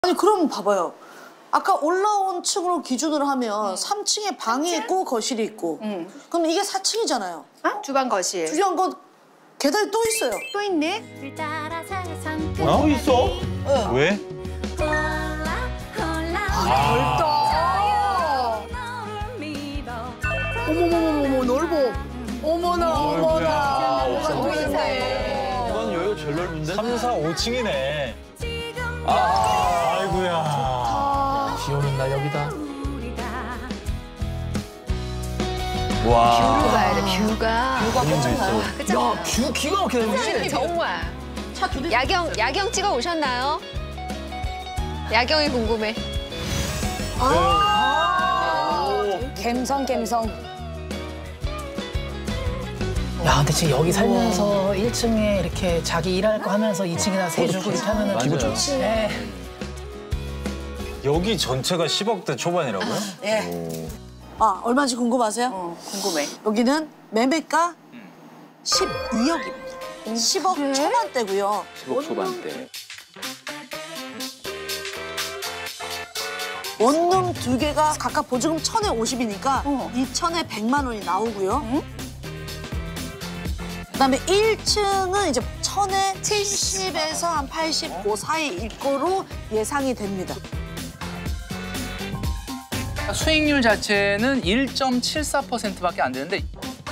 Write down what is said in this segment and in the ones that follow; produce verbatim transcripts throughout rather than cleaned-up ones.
아니 그럼 봐봐요. 아까 올라온 층으로 기준으로 하면 음. 삼 층에 방이 있고 거실이 있고 음. 그럼 이게 사 층이잖아요. 아? 주방 거실. 주방 거 계단이 또 있어요. 또 있네? 어? 또 있어? 네. 왜? 아, 넓다. 어머머머머 넓어. 어머나 어머나. 뭐가 또 있네. 이건 여기가 제일 넓은데? 삼, 사, 오 층이네. 아, 아이고야. 비 오는 날 여기다. 와. 뷰로 가야 돼, 뷰가. 뷰가 괜찮아요. 그쵸? 야, 뷰 기가 막히네. 정말. 차 두 대. 야경, 야경 찍어 오셨나요? 야경이 궁금해. 갬성 갬성. 야, 근데 지금 여기 살면서 일 층에 이렇게 자기 일할 거 하면서 이 층에다 세주고 이렇게 하면은 기분 좋지. 네. 여기 전체가 십억대 초반이라고요? 예. 아 얼마인지 궁금하세요? 어, 궁금해. 여기는 매매가 십이억입니다. 십억 초반대고요. 십억 초반대. 원룸 두 개가 각각 보증금 천에 오십이니까 어. 이천에 백만 원이 나오고요. 응? 그다음에 일 층은 이제 천에 칠십에서 한 팔십 그 사이일 거로 예상이 됩니다. 수익률 자체는 일 점 칠사 퍼센트밖에 안 되는데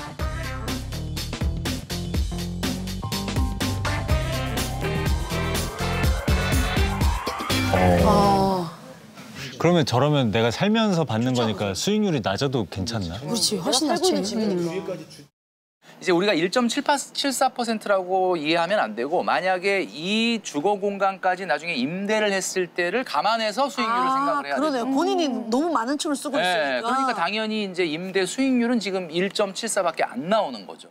어. 그러면 저러면 내가 살면서 받는 거니까 수익률이 낮아도 괜찮나? 그렇지, 훨씬 낫지. 집이니까. 이제 우리가 일 점 칠사 퍼센트라고 이해하면 안 되고 만약에 이 주거 공간까지 나중에 임대를 했을 때를 감안해서 수익률을 아, 생각을 해야 돼요. 그러네요. 본인이 너무 많은 층을 쓰고 네, 있으니까. 그러니까 당연히 이제 임대 수익률은 지금 일 점 칠사밖에 안 나오는 거죠.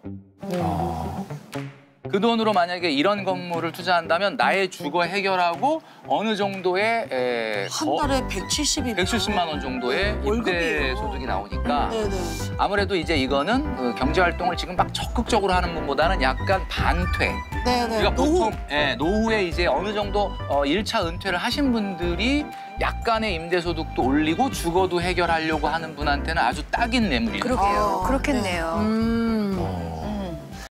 그 돈으로 만약에 이런 건물을 투자한다면 나의 주거 해결하고 어느 정도의 에, 한 달에 백칠십이 백칠십만 원 정도의 임대 월급이에요. 소득이 나오니까 네네. 아무래도 이제 이거는 그 경제 활동을 지금 막 적극적으로 하는 분보다는 약간 반퇴. 네네. 그러니까 노후. 보통 예, 노후에 이제 어느 정도 어, 일 차 은퇴를 하신 분들이 약간의 임대 소득도 올리고 주거도 해결하려고 하는 분한테는 아주 딱인 매물이에요. 그러게요. 아, 그렇겠네요. 음.